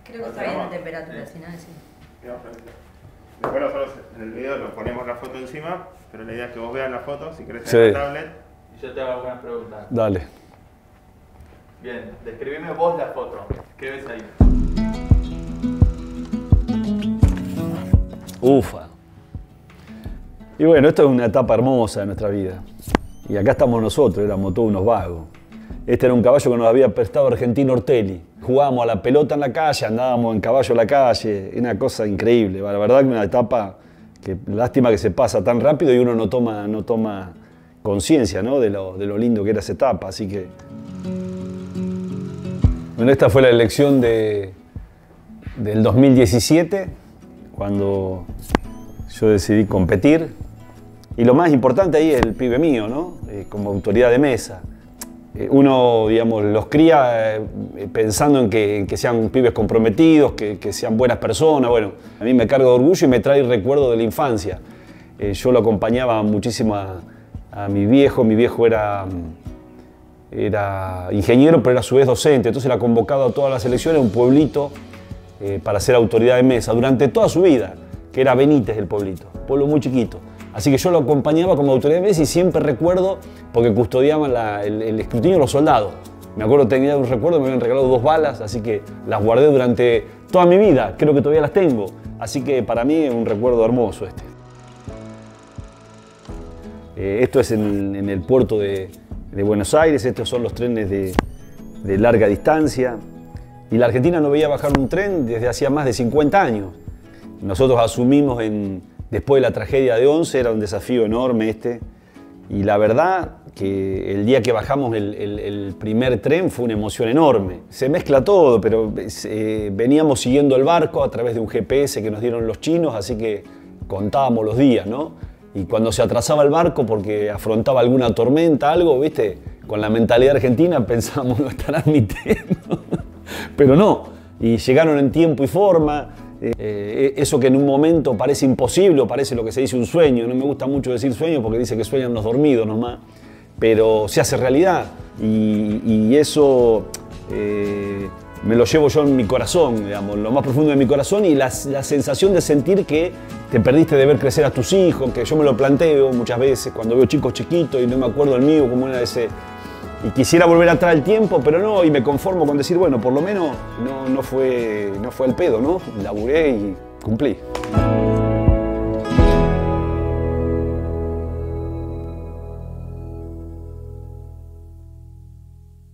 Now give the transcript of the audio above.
Creo que está bien de temperatura, si no es. Después nosotros en el video nos ponemos la foto encima, pero la idea es que vos veas la foto, si querés en la tablet. Y yo te hago algunas preguntas. Dale. Bien, describime vos la foto. ¿Qué ves ahí? Ufa. Y bueno, esto es una etapa hermosa de nuestra vida. Y acá estamos nosotros, éramos todos unos vagos. Este era un caballo que nos había prestado Argentino Ortelli. Jugábamos a la pelota en la calle, andábamos en caballo en la calle. Una cosa increíble. La verdad que una etapa que lástima que se pasa tan rápido y uno no toma conciencia, ¿no? de lo lindo que era esa etapa. Así que... Bueno, esta fue la elección del 2017, cuando yo decidí competir. Y lo más importante ahí es el pibe mío, ¿no? Como autoridad de mesa. Uno, digamos, los cría pensando en que sean pibes comprometidos, que sean buenas personas. Bueno, a mí me carga de orgullo y me trae recuerdos de la infancia. Yo lo acompañaba muchísimo a mi viejo. Mi viejo era ingeniero, pero era a su vez docente. Entonces era convocado a todas las elecciones, un pueblito, para ser autoridad de mesa durante toda su vida, que era Benítez el pueblito, pueblo muy chiquito. Así que yo lo acompañaba como autoridad de mesa y siempre recuerdo, porque custodiaban el escrutinio de los soldados. Me acuerdo, tenía un recuerdo, me habían regalado 2 balas, así que las guardé durante toda mi vida, creo que todavía las tengo. Así que para mí es un recuerdo hermoso este. Esto es en el puerto de Buenos Aires, estos son los trenes de larga distancia. Y la Argentina no veía bajar un tren desde hacía más de 50 años. Nosotros asumimos después de la tragedia de Once, era un desafío enorme este. Y la verdad que el día que bajamos el primer tren fue una emoción enorme. Se mezcla todo, pero veníamos siguiendo el barco a través de un GPS que nos dieron los chinos, así que contábamos los días, ¿no? Y cuando se atrasaba el barco porque afrontaba alguna tormenta, algo, ¿viste? Con la mentalidad argentina pensábamos, lo estarán mintiendo. Pero no, y llegaron en tiempo y forma. Eso que en un momento parece imposible o parece lo que se dice un sueño. No me gusta mucho decir sueño porque dice que sueñan los dormidos nomás, pero se hace realidad y eso me lo llevo yo en mi corazón, digamos, lo más profundo de mi corazón, y la sensación de sentir que te perdiste de ver crecer a tus hijos, que yo me lo planteo muchas veces cuando veo chicos chiquitos y no me acuerdo el mío como era ese. Y quisiera volver atrás el tiempo, pero no, y me conformo con decir, bueno, por lo menos no fue el pedo, ¿no? Laburé y cumplí.